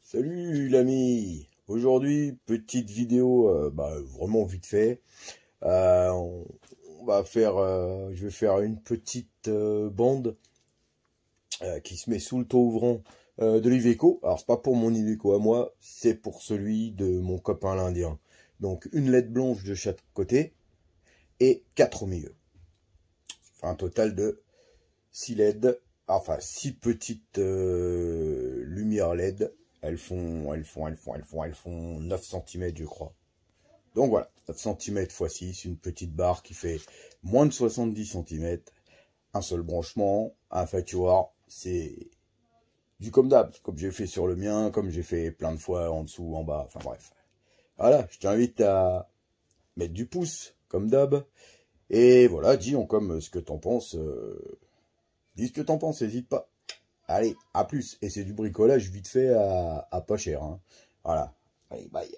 Salut l'ami. Aujourd'hui, petite vidéo vraiment vite fait. On va faire, je vais faire une petite bande qui se met sous le taux ouvrant de l'Iveco. Alors c'est pas pour mon Iveco à moi, c'est pour celui de mon copain l'Indien. Donc une LED blanche de chaque côté et 4 au milieu. Ça fait un total de 6 LED, enfin 6 petites lumières LED. Elles font 9 cm, je crois. Donc voilà, 9 cm x 6, une petite barre qui fait moins de 70 cm. Un seul branchement, un quatuor, c'est du comme d'hab, comme j'ai fait sur le mien, comme j'ai fait plein de fois en dessous, en bas, enfin bref. Voilà, je t'invite à mettre du pouce, comme d'hab. Et voilà, dis en comme ce que t'en penses. Dis ce que t'en penses, n'hésite pas. Allez, à plus. Et c'est du bricolage vite fait à pas cher. Hein. Voilà. Allez, bye.